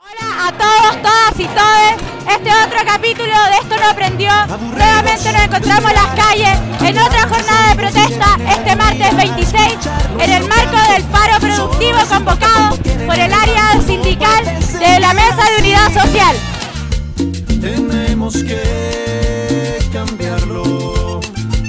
Hola a todos, todas y todes. Este otro capítulo de Esto No Aprendió. Nuevamente nos encontramos en las calles en otra jornada de protesta este martes 26 en el marco del paro productivo convocado por el área sindical de la Mesa de Unidad Social. Tenemos que cambiarlo.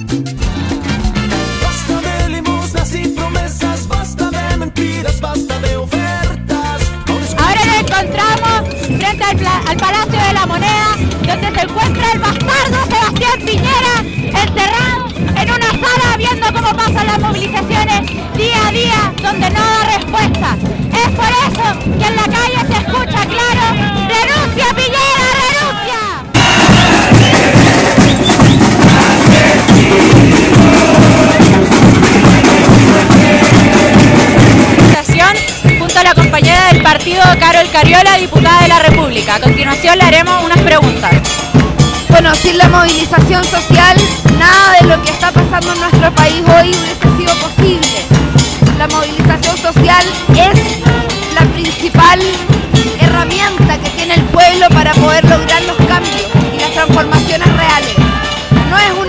Basta de limosnas y promesas, basta de mentiras, basta de ofertas. Ahora nos encontramos frente al Palacio de la Moneda, donde se encuentra el bastardo Sebastián Piñera encerrado en una sala viendo cómo pasan las movilizaciones día a día, donde no da respuesta. Es por eso que en la calle se escucha claro: ¡renuncia, Piñera, renuncia! Junto a la compañera del partido Carol Cariola, diputada de la República. A continuación le haremos unas preguntas. Bueno, sin la movilización social, nada de lo que está pasando en nuestro país hoy hubiese sido posible. La movilización social es la principal herramienta que tiene el pueblo para poder lograr los cambios y las transformaciones reales. No es una